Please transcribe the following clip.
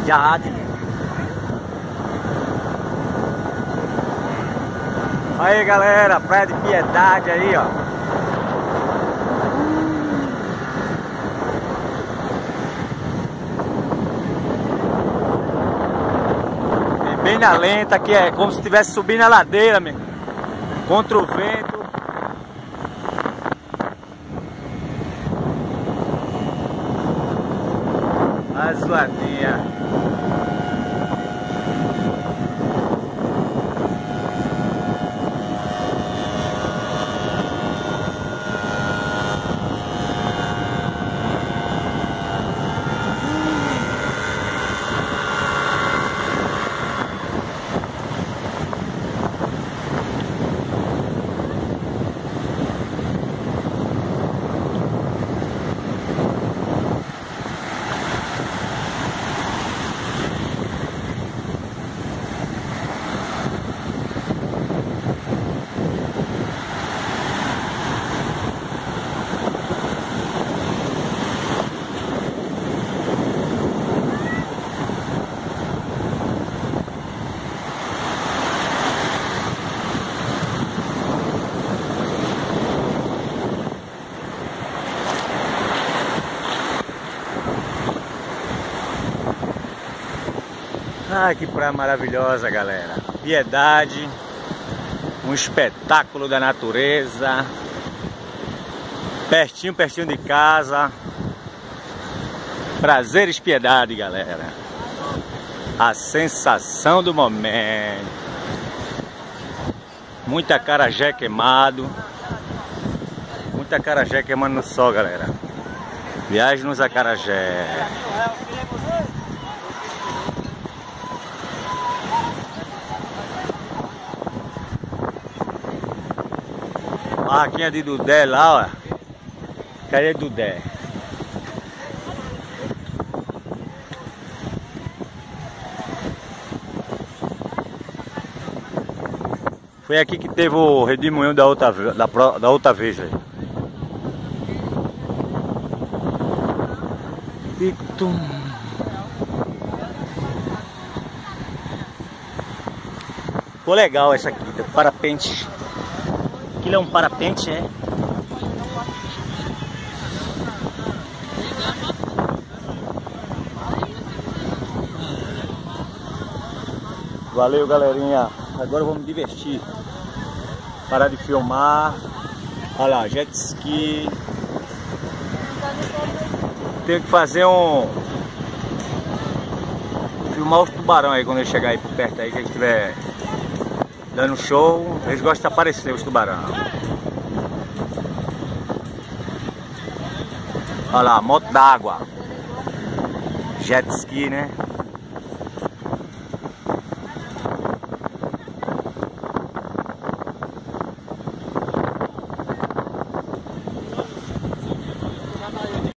Piedade. Aí galera, Praia de Piedade aí, ó. E bem na lenta, que é como se estivesse subindo a ladeira mesmo. Contra o vento. A zoadinha. Ai, que praia maravilhosa, galera. Piedade, um espetáculo da natureza. Pertinho de casa. Prazeres Piedade, galera. A sensação do momento. Muita acarajé queimado. Muita acarajé queimando no sol, galera. Viagem nos acarajé. Barraquinha de Dudé lá, ó. Cadê Dudé? Foi aqui que teve o redemoinho da outra vez, velho. Ficou legal essa aqui, do parapente. Aquilo é um parapente, é? Valeu, galerinha. Agora vamos me divertir. Parar de filmar. Olha lá, jet ski. Tenho que fazer filmar os tubarão aí quando eu chegar aí por perto aí, que eles estiver dando show, eles gostam de aparecer, os tubarão. Olha lá, moto d'água. Jet ski, né?